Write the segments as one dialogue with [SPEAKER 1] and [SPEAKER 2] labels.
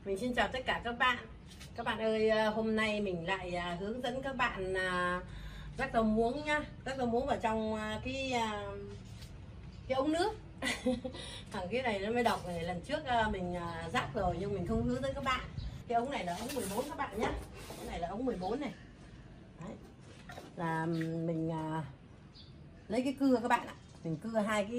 [SPEAKER 1] Mình xin chào tất cả các bạn. Các bạn ơi, hôm nay mình lại hướng dẫn các bạn rắc rau muống nhá. Rắc rau muống vào trong cái ống nước. Thằng cái này nó mới đọc này, lần trước mình rắc rồi nhưng mình không hướng dẫn các bạn. Cái ống này là ống 14 các bạn nhé. Cái này là ống 14 này. Đấy. Là mình lấy cái cưa các bạn ạ. Mình cưa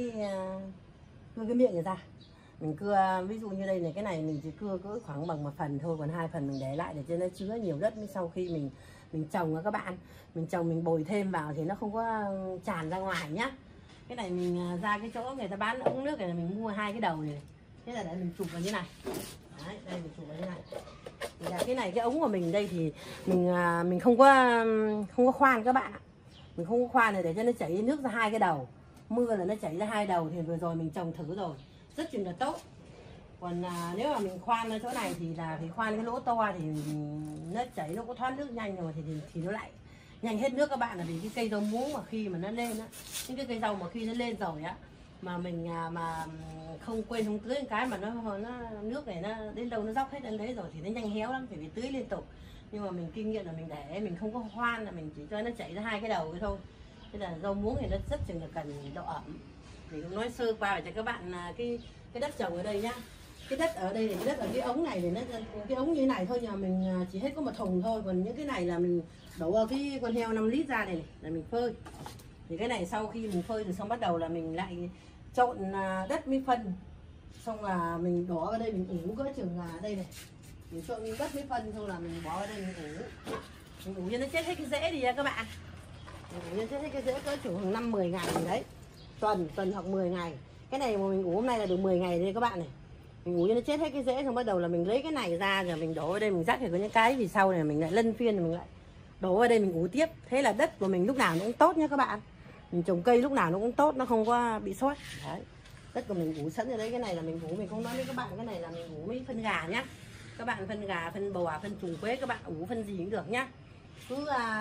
[SPEAKER 1] cưa cái miệng người ta. Mình cưa ví dụ như đây này, cái này mình chỉ cưa cỡ khoảng bằng 1 phần thôi, còn 2 phần mình để lại để cho nó chứa nhiều đất. Sau khi mình trồng các bạn, mình trồng mình bồi thêm vào thì nó không có tràn ra ngoài nhá. Cái này mình ra cái chỗ người ta bán ống nước này là mình mua 2 cái đầu này. Thế là để mình chụp vào như này. Đấy, đây mình chụp vào như này. Thì là cái này cái ống của mình đây thì mình không có khoan các bạn ạ. Mình không có khoan này để cho nó chảy nước ra 2 cái đầu. Mưa là nó chảy ra 2 đầu thì vừa rồi mình trồng thử rồi, rất chừng là tốt. Còn nếu mà mình khoan ở chỗ này thì là phải khoan cái lỗ to thì nó chảy, nó có thoát nước nhanh rồi thì nó lại nhanh hết nước các bạn. Là vì cái cây rau muống mà khi mà nó lên á, những cái cây rau mà khi nó lên rồi á mà mình mà không quên không tưới một cái mà nó nước này nó đến đâu nó dốc hết lên đấy rồi thì nó nhanh héo lắm, phải tưới liên tục. Nhưng mà mình kinh nghiệm là mình để mình không có khoan, là mình chỉ cho nó chảy ra 2 cái đầu thôi. Thế là rau muống thì nó rất chừng là cần độ ẩm. Mình cũng nói sơ qua để cho các bạn cái đất trồng ở đây nhá. Cái đất ở đây này, cái đất ở cái ống này nó cái ống như thế này thôi, nhưng mà mình chỉ hết có 1 thùng thôi. Còn những cái này là mình đổ cái con heo 5 lít ra này, là mình phơi. Thì cái này sau khi mình phơi rồi xong bắt đầu là mình lại trộn đất với phân, xong là mình bỏ vào đây mình ủ cỡ chừng là đây này, mình trộn đất với phân xong là mình bỏ vào đây mình ủ cho nó chết hết cái rễ đi nha các bạn. Mình ủ cho chết hết cái rễ cỡ chừng 5-10 ngày gì đấy, tuần hoặc 10 ngày. Cái này mà mình ủ hôm nay là được 10 ngày đây các bạn này. Mình ủ cho nó chết hết cái rễ xong bắt đầu là mình lấy cái này ra rồi mình đổ vào đây, mình rắc thì có những cái thì sau này mình lại lân phiên rồi mình lại đổ vào đây mình ủ tiếp. Thế là đất của mình lúc nào nó cũng tốt nhé các bạn. Mình trồng cây lúc nào nó cũng tốt, nó không có bị sót. Đấy. Đất của mình ủ sẵn ở đấy, cái này là mình ủ, mình không nói với các bạn, cái này là mình ủ với phân gà nhá. Các bạn phân gà, phân bò, phân trùng quế, các bạn ủ phân gì cũng được nhá. Cứ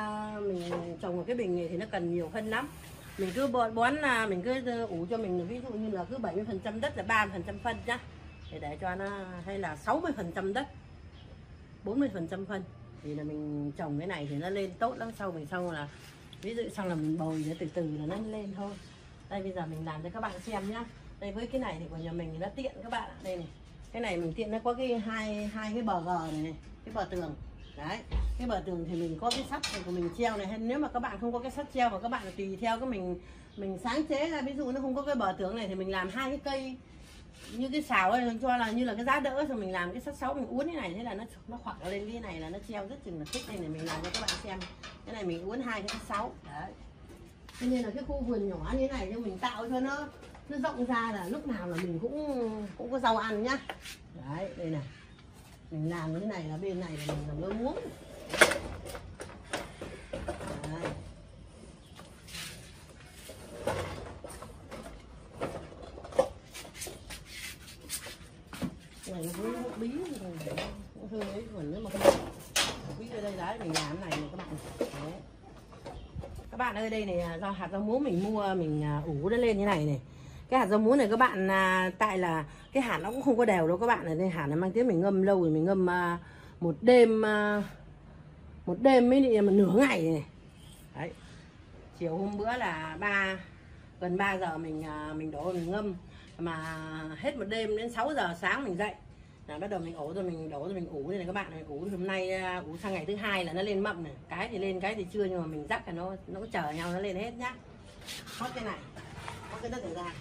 [SPEAKER 1] mình trồng một cái bình này thì nó cần nhiều phân lắm. Mình cứ bón mình cứ ủ cho mình, ví dụ như là cứ 70% đất là 30% phân nhá. Để cho nó, hay là 60% đất 40% phân thì là mình trồng cái này thì nó lên tốt lắm. Sau là ví dụ xong là mình bồi nó từ từ là nó lên thôi. Đây bây giờ mình làm cho các bạn xem nhá. Đây với cái này thì của nhà mình thì nó tiện các bạn ạ. Đây này, cái này mình tiện, nó có cái hai cái bờ gờ này, cái bờ tường đấy. Cái bờ tường thì mình có cái sắt của mình treo này, hay nếu mà các bạn không có cái sắt treo mà các bạn tùy theo cái mình sáng chế ra. Ví dụ nó không có cái bờ tường này thì mình làm 2 cái cây như cái xào ấy, cho là như là cái giá đỡ, rồi mình làm cái sắt 6 mình uốn thế này, thế là nó khoặc lên cái này là nó treo rất chừng là thích. Đây này mình làm cho các bạn xem, cái này mình uốn 2 cái sắt 6 đấy. Cho nên là cái khu vườn nhỏ như thế này cho mình tạo cho nó rộng ra là lúc nào là mình cũng có rau ăn nhá. Đấy, đây này mình làm như thế này là bên này là mình làm rau muống. Đấy. Này nó hơi bí rồi, hơi ấy, còn nếu mà không bí ở đây đấy mình làm cái này các bạn. Đấy. Các bạn ơi, đây này hạt rau muống mình mua, mình ủ nó lên như này này. Cái hạt rau muống này các bạn, tại là cái hạt nó cũng không có đều đâu các bạn này. Đây hạt này mang tiếng mình ngâm lâu rồi, mình ngâm một đêm mới một nửa ngày này. Đấy. Chiều hôm bữa là gần 3 giờ mình đổ mình ngâm, mà hết một đêm đến 6 giờ sáng mình dậy là bắt đầu mình ủ rồi mình đổ rồi mình ủ. Đây này các bạn, mình ủ hôm nay ủ sang ngày thứ 2 là nó lên mậm này, cái thì lên cái thì chưa, nhưng mà mình rắc là nó có chờ nhau nó lên hết nhá. Hót cái này, hót cái đất này ra.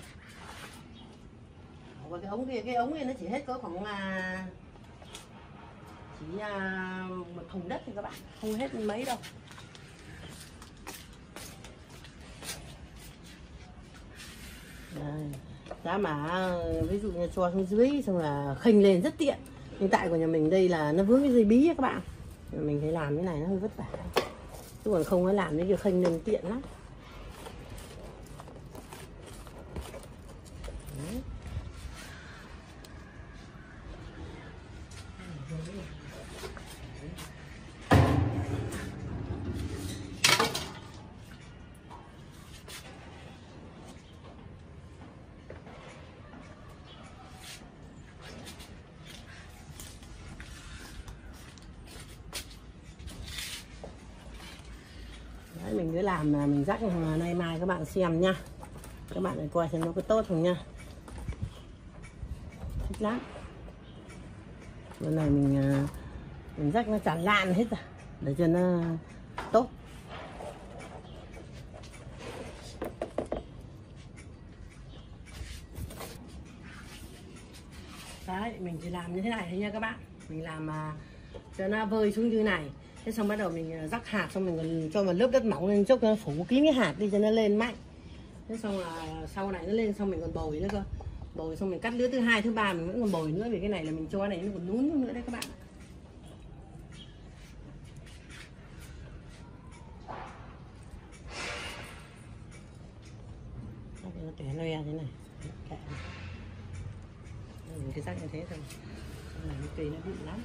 [SPEAKER 1] Và cái ống kia nó chỉ hết có khoảng một thùng đất thì các bạn, không hết mấy đâu. Đây. Giá mà ví dụ như cho xuống dưới xong là khênh lên rất tiện. Hiện tại của nhà mình đây là nó vướng cái dây bí ấy các bạn, mình thấy làm cái này nó hơi vất vả, chứ còn không có làm cái việc khênh lên tiện lắm. Đấy. mình cứ làm là mình rắc nay mai các bạn xem nha, các bạn lại coi xem nó có tốt không nha. Thích lắm. Bữa này mình rắc nó tràn lan hết rồi để cho nó tốt. Đấy, mình chỉ làm như thế này thôi nha các bạn. Mình làm cho nó vơi xuống như này. Thế xong bắt đầu mình rắc hạt, xong mình còn cho một lớp đất mỏng lên chốc nó phủ kín cái hạt đi cho nó lên mạnh. Thế xong là sau này nó lên xong mình còn bồi nữa cơ. Bồi xong mình cắt lứa thứ hai, thứ ba mình vẫn còn bồi nữa, vì cái này là mình cho này nó còn nhún nữa đấy các bạn. Nó tẻ loe thế này. Mình cứ rắc như thế thôi. Này cái cây nó bụi lắm.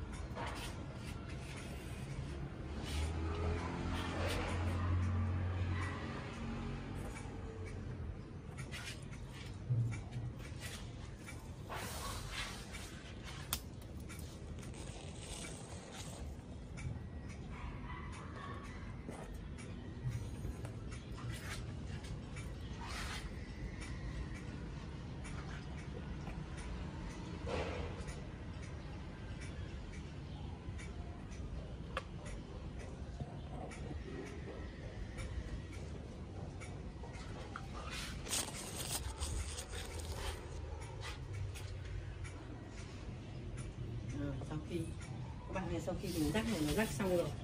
[SPEAKER 1] Sau khi các bạn nghe, sau khi mình rắc này nó rắc xong rồi,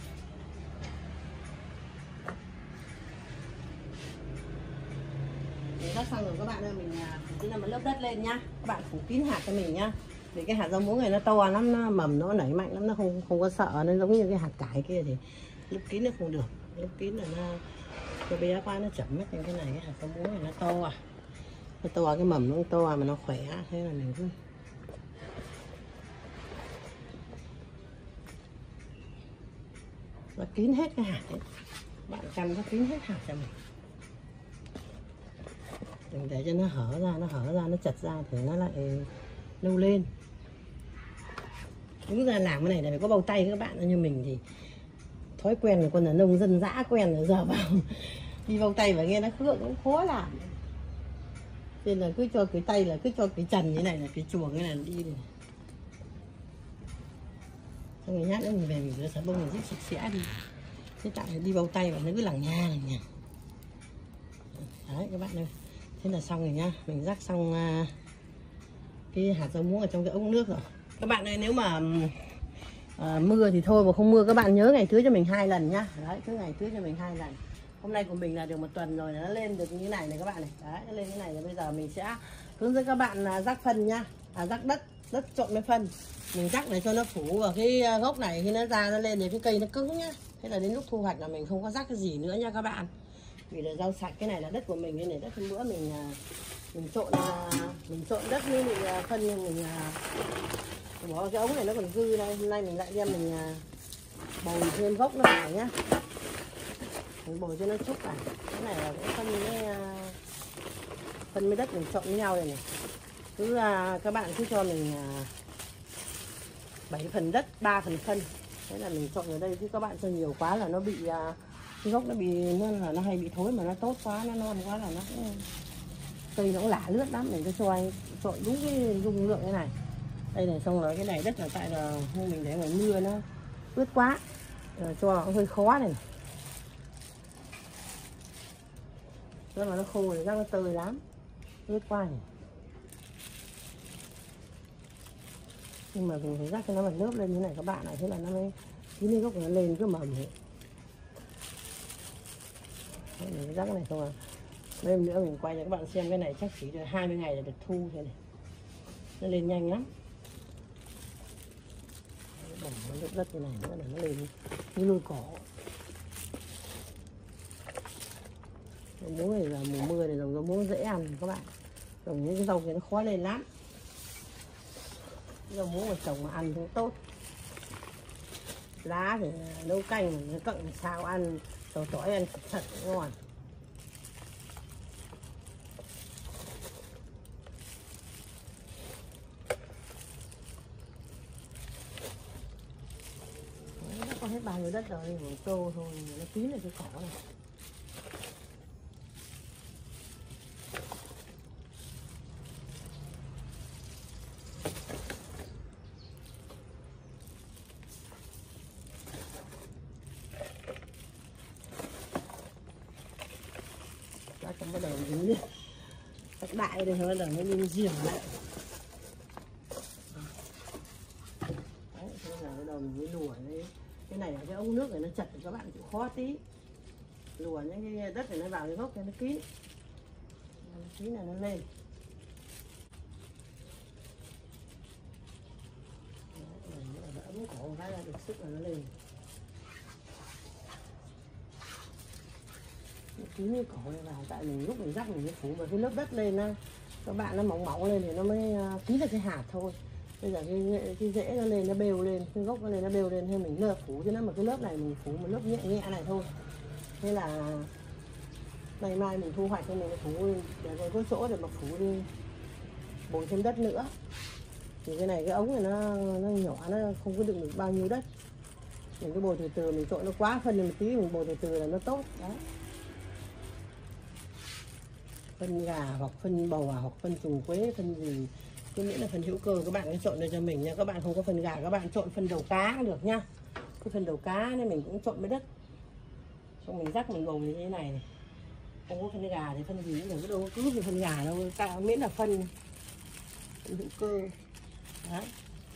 [SPEAKER 1] mình rắc xong rồi các bạn ơi, mình phủ thêm một lớp đất lên nhá, các bạn phủ kín hạt cho mình nhá, vì cái hạt rau muống này nó to lắm, nó mầm nó nảy mạnh lắm, nó không có sợ, nó giống như cái hạt cải kia thì lớp kín nó không được, lớp kín là nó bé quá, nó chậm mất. Như cái này cái hạt rau muống này nó to, cái mầm nó to mà nó khỏe, thế là mình cứ nó kín hết cái hạt ấy. Bạn chăm nó kín hết hạt cho mình. Đừng để cho nó hở ra, nó chật ra thì nó lại lâu lên. Đúng ra làm cái này là phải có bao tay các bạn, như mình thì thói quen của con là nông dân dã quen rồi, giờ vào đi bao tay và nghe nó khước cũng khó làm. Nên là cứ cho cái tay là cứ cho cái trần như này là cái chuồng như này đi này. Xong rồi nhát nữa mình về mình rửa xà bông mình rất sạch sẽ đi. Thế tại đi bao tay và nó cứ lằng nha. Đấy các bạn ơi. Thế là xong rồi nhá. Mình rắc xong cái hạt rau muống ở trong cái ống nước rồi. Các bạn ơi, nếu mà mưa thì thôi, mà không mưa các bạn nhớ ngày tưới cho mình 2 lần nhá. Đấy, cứ ngày tưới cho mình 2 lần. Hôm nay của mình là được 1 tuần rồi, nó lên được như này này các bạn này. Đấy, nó lên như này rồi, bây giờ mình sẽ hướng dẫn các bạn rắc phân nhá. Rắc đất trộn với phân. Mình rắc để cho nó phủ vào cái gốc này, khi nó ra nó lên thì cái cây nó cứng nhá. Thế là đến lúc thu hoạch là mình không có rắc cái gì nữa nha các bạn. Vì là rau sạch, cái này là đất của mình, cái này đất hôm bữa mình trộn đất với mình phân, mình bỏ cái ống này nó còn dư đây, hôm nay mình lại đem mình bồi thêm gốc nó vào nhá, mình bồi cho nó chút này. Cái này là cũng phân với đất mình trộn với nhau này. Cứ các bạn cứ cho mình 7 phần đất 3 phần phân, thế là mình trộn ở đây, chứ các bạn cho nhiều quá là nó bị cái gốc nó bị nó hay bị thối, mà nó tốt quá, nó non quá là nó cũng, cây nó cũng lả lướt lắm. Mình cứ cho trộn đúng cái dung lượng cái này. Đây này, xong rồi cái này đất là tại là hôm mình để ngoài mưa nó ướt quá, cho nó hơi khó này. Nếu mà nó khô thì rác nó tơi lắm, ướt quá này. Nhưng mà mình phải rắc cho nó một lớp lên như này các bạn ạ, thế là nó mới cái gốc nó lên cứ mầm ấy. Mình rắc cái này xong rồi đêm nữa mình quay cho các bạn xem. Cái này chắc chỉ được 20 ngày là được thu thế này, nó lên nhanh lắm. Bỏ một lớp đất như này nữa là nó lên như nuôi cỏ. Rau muống này là mùa mưa này, rau muống dễ ăn các bạn, trồng những cái rau này nó khó lên lắm. Rau muống mà trồng mà ăn cũng tốt, lá thì nấu canh, nó cận sao ăn, tỏi ăn thật ngon. Nó có hết bao nhiêu đất rồi, một tô thôi nó kín được cái cỏ này. Chắc bắt đầu dính đi. Các đại đây bắt đầu nó lên giềng lại. Đấy, thế là bắt đầu mình mới lùa đấy. Cái này là cái ống nước này nó chật thì các bạn chịu khó tí. Lùa những cái đất này nó vào cái gốc này nó kín. Tí này nó lên. Đấy, ống cổ một cái là được sức là nó lên. Kín như cổ này vào, tại mình lúc mình rắc mình mới phủ mà cái lớp đất lên á, các bạn nó mỏng mỏng lên thì nó mới kín được cái hạt thôi. Bây giờ cái rễ nó lên nó bêu lên, cái gốc nó lên nó bêu lên, thì mình lớp phủ cho nó, mà cái lớp này mình phủ một lớp nhẹ nhẹ này thôi. Thế là ngày mai mình thu hoạch thì mình phủ để có chỗ để mà phủ đi bồi thêm đất nữa. Thì cái này cái ống này nó nhỏ, nó không có đựng được bao nhiêu đất. Mình cứ bồi từ từ, mình trộn nó quá phân thì một tí mình bồi từ từ là nó tốt đấy. Phân gà hoặc phân bò hoặc phân trùng quế, phân gì cứ miễn là phân hữu cơ các bạn cứ trộn đây cho mình nha. Các bạn không có phân gà các bạn trộn phân đầu cá cũng được nhá. Cái phân đầu cá nên mình cũng trộn với đất, xong mình rắc mình bồi như thế này. Không có phân gà thì phân gì cũng được, đâu có cứ phân gà đâu, miễn là phân hữu cơ đấy.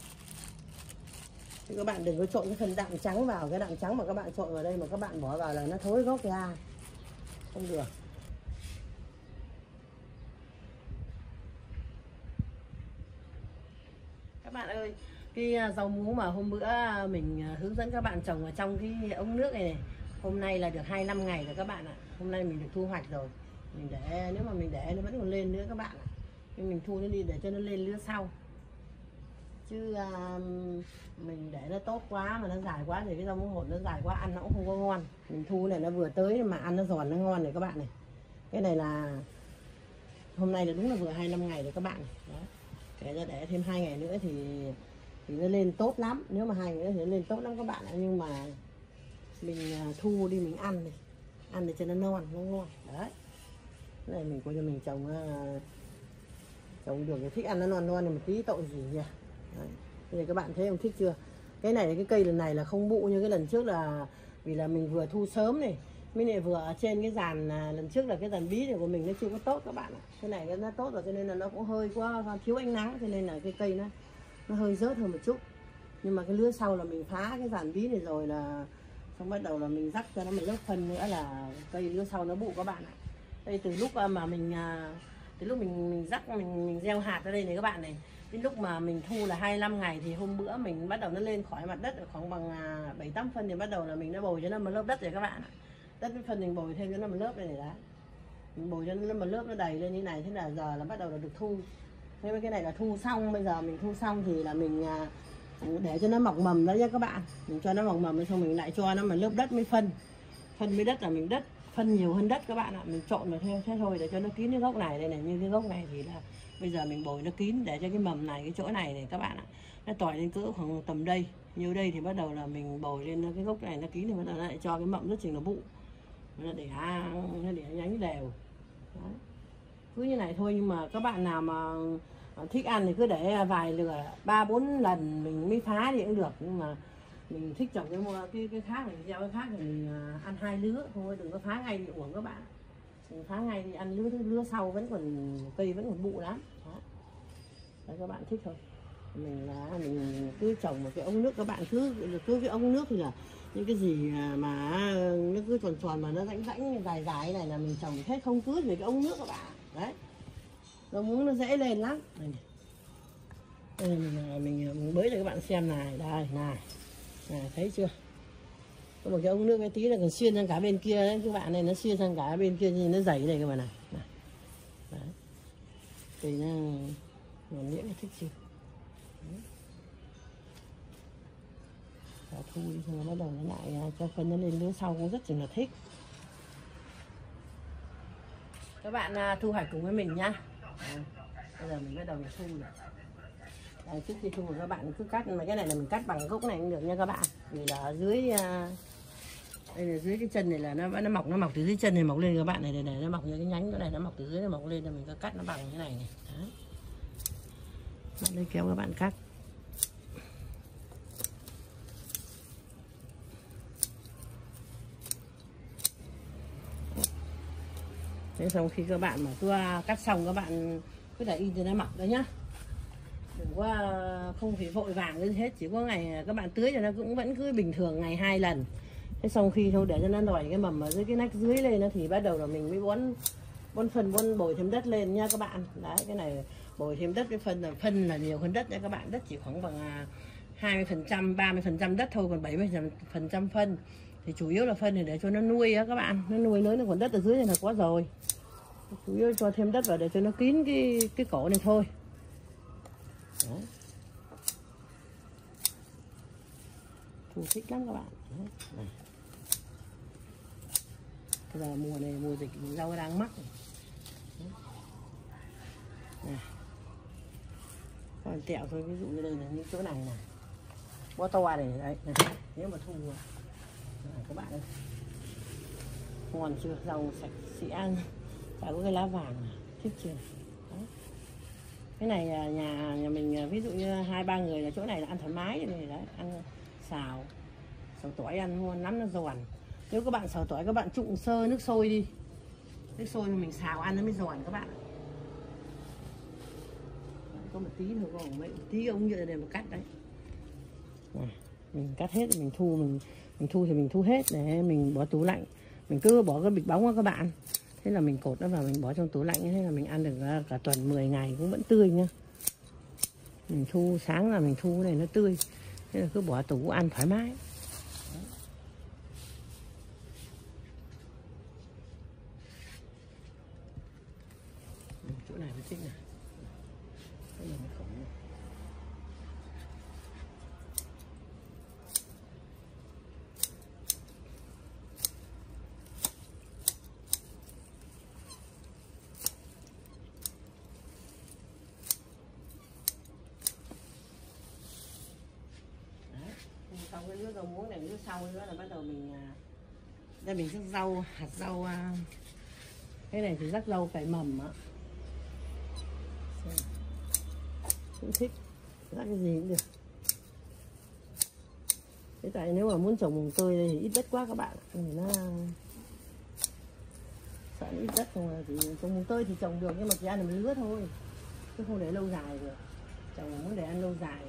[SPEAKER 1] Thì các bạn đừng có trộn cái phần đạm trắng vào, cái đạm trắng mà các bạn trộn vào đây mà các bạn bỏ vào là nó thối gốc ra, không được. Các bạn ơi, cái rau muống mà hôm bữa mình hướng dẫn các bạn trồng ở trong cái ống nước này, hôm nay là được 25 ngày rồi các bạn ạ. Hôm nay mình được thu hoạch rồi. Mình để, nếu mà mình để nó vẫn còn lên nữa các bạn ạ. Nhưng mình thu nó đi để cho nó lên lứa sau. Chứ mình để nó tốt quá mà nó dài quá thì cái rau muống hột nó dài quá ăn nó cũng không có ngon. Mình thu này nó vừa tới mà ăn nó giòn nó ngon này các bạn này. Cái này là hôm nay là đúng là vừa 25 ngày rồi các bạn. Đó. Để thêm 2 ngày nữa thì nó lên tốt lắm. Nếu mà 2 ngày nữa thì nó lên tốt lắm các bạn ạ. Nhưng mà mình thu đi mình ăn này, ăn để cho nó non, nó ngon. Đấy. Cái này mình coi cho mình trồng được, thích ăn nó non non này một tí tội gì nhỉ. Đấy. Bây giờ các bạn thấy không, thích chưa? Cái này cái cây lần này là không bụ như cái lần trước, là vì là mình vừa thu sớm này, mới lại vừa ở trên cái dàn lần trước là cái dàn bí này của mình nó chưa có tốt các bạn ạ. Cái này nó tốt rồi cho nên là nó cũng hơi quá thiếu ánh nắng, cho nên là cái cây nó hơi rớt hơn một chút. Nhưng mà cái lứa sau là mình phá cái dàn bí này rồi là xong bắt đầu là mình rắc cho nó một lớp phân nữa là cây lứa sau nó bụ các bạn ạ. Đây từ lúc mà mình rắc mình gieo hạt ở đây này các bạn này, đến lúc mà mình thu là 25 ngày thì hôm bữa mình bắt đầu nó lên khỏi mặt đất khoảng bằng 7-8 phân thì bắt đầu là mình đã bồi cho nó một lớp đất rồi các bạn ạ. Đất với phân mình bồi thêm cho nó một lớp này đấy. Mình bồi cho nó một lớp nó đầy lên như này, thế là giờ là bắt đầu là được thu. Thế cái này là thu xong, bây giờ mình thu xong thì là mình để cho nó mọc mầm đó nha các bạn. Mình cho nó mọc mầm xong mình lại cho nó một lớp đất với phân. Phân với đất là mình phân nhiều hơn đất các bạn ạ. Mình trộn vào theo thế thôi để cho nó kín cái gốc này. Đây này, như cái gốc này thì là bây giờ mình bồi nó kín để cho cái mầm này, cái chỗ này này các bạn ạ, nó tỏi lên cỡ khoảng tầm đây. Như đây thì bắt đầu là mình bồi lên cái gốc này nó kín thì bắt đầu nó lại cho cái mầm rất chừng nó bụ. Nó để nhánh đều. Đấy. Cứ như này thôi, nhưng mà các bạn nào mà thích ăn thì cứ để vài lửa 3-4 lần mình mới phá thì cũng được. Nhưng mà mình thích trồng cái khác này, gieo cái khác thì mình ăn 2 lứa thôi, đừng có phá ngay bị uổng các bạn. Mình phá ngay thì ăn lứa sau vẫn còn cây vẫn còn bụ lắm. Đó. Đấy, các bạn thích thôi. Mình cứ trồng một cái ống nước, các bạn cứ cái ống nước thì là những cái gì mà nó cứ tròn tròn mà nó rãnh dài dài này là mình trồng hết, không cứ về cái ống nước các bạn. Đấy. Rau muống nó dễ lên lắm. Đây mình bới cho các bạn xem này, đây này, thấy chưa? Có một cái ống nước cái tí là còn xuyên sang cả bên kia đấy các bạn này, nó xuyên sang cả bên kia thì nó dày này các bạn này. Đấy. Thì nó nhẽ thích chưa? Thu đi xong bắt đầu nó lại cho phân nó lên lứa sau cũng rất là thích. Các bạn thu hoạch cùng với mình nhá. Bây giờ mình bắt đầu mình thu rồi. Đây, trước khi thu các bạn cứ cắt, mà cái này là mình cắt bằng gốc này cũng được nha các bạn, vì là ở dưới đây là dưới cái chân này là nó mọc từ dưới chân này mọc lên các bạn, này nó mọc như cái nhánh cái này, nó mọc từ dưới nó mọc lên, là mình cứ cắt nó bằng cái này. Đấy. Bạn lấy kéo các bạn cắt. Thế xong khi các bạn mà cứ cắt xong các bạn cứ để in cho nó mọc đấy nhá, đừng có không phải vội vàng lên hết, chỉ có ngày các bạn tưới cho nó cũng vẫn cứ bình thường ngày 2 lần. Thế xong khi thôi để cho nó nổi cái mầm ở dưới cái nách dưới lên nó thì bắt đầu là mình mới bón bồi thêm đất lên nha các bạn. Đấy, cái này bồi thêm đất, cái phân là nhiều hơn đất nha các bạn, đất chỉ khoảng bằng 20%, 30% đất thôi, còn 70% phân. Thì chủ yếu là phân này để cho nó nuôi á các bạn, nó nuôi lớn, còn đất ở dưới này là có rồi. Chủ yếu cho thêm đất vào để cho nó kín cái cổ này thôi. Đấy. Thu thích lắm các bạn. Đấy. Này. Bây giờ mùa này mùa dịch rau đang mắc. Này. Còn tẹo thôi, ví dụ như đây là những chỗ này này, bó to này đấy, này. Nếu mà thu này, các bạn ơi, ngon chưa, rau sạch sẽ ăn, phải có cái lá vàng này, thích chưa. Đấy. Cái này nhà mình ví dụ như 2-3 người là chỗ này là ăn thoải mái này đấy, ăn xào tỏi ăn ngon lắm, nó giòn. Nếu các bạn xào tỏi các bạn trụng sơ nước sôi đi, nước sôi mình xào ăn nó mới giòn các bạn. Có một tí nữa, có một tí ống nhựa này mà cắt đấy. Này, mình cắt hết mình thu, mình thu thì mình thu hết để mình bỏ tủ lạnh, mình cứ bỏ cái bịch bóng qua các bạn. Thế là mình cột nó vào, mình bỏ trong tủ lạnh, thế là mình ăn được cả tuần 10 ngày cũng vẫn tươi nhá. Mình thu sáng là mình thu cái này nó tươi, thế là cứ bỏ tủ ăn thoải mái. Chỗ này mới thích này. Đây là một khổng này. Xong cái nước rau muống này, nước sau nữa là bắt đầu mình đây mình rắc rau, hạt rau, cái này thì rắc rau cải mầm á, cũng thích rắc cái gì cũng được. Thế tại nếu mà muốn trồng mùng tơi thì ít đất quá các bạn, thì nó sợ ít đất, không là thì trồng mùng tơi thì trồng được, nhưng mà chỉ ăn được lứa thôi, chứ không để lâu dài được. Trồng là muốn để ăn lâu dài.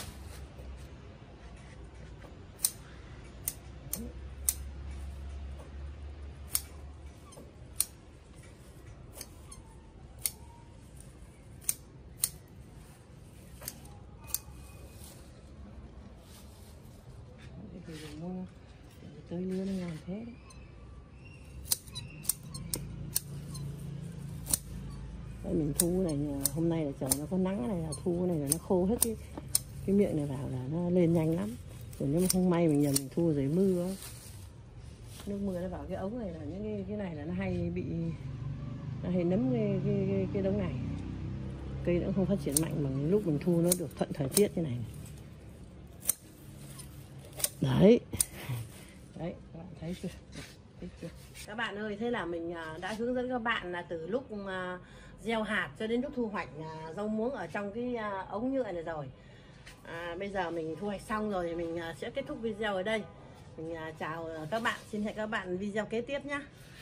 [SPEAKER 1] Tươi lứa nó ngon thế. Đây mình thu cái này, hôm nay là trời nó có nắng, cái này là thu cái này là nó khô hết cái miệng này vào là nó lên nhanh lắm. Rồi nếu mà không may mình mình thu rồi mưa, nước mưa nó vào cái ống này là những cái này là nó hay nấm cái đống này. Cây nó không phát triển mạnh bằng lúc mình thu nó được thuận thời tiết như này. Đấy. Đấy, các bạn thấy chưa? Các bạn ơi, thế là mình đã hướng dẫn các bạn là từ lúc gieo hạt cho đến lúc thu hoạch rau muống ở trong cái ống nhựa này rồi. Bây giờ mình thu hoạch xong rồi thì mình sẽ kết thúc video ở đây. Mình chào các bạn, xin hẹn các bạn video kế tiếp nhé.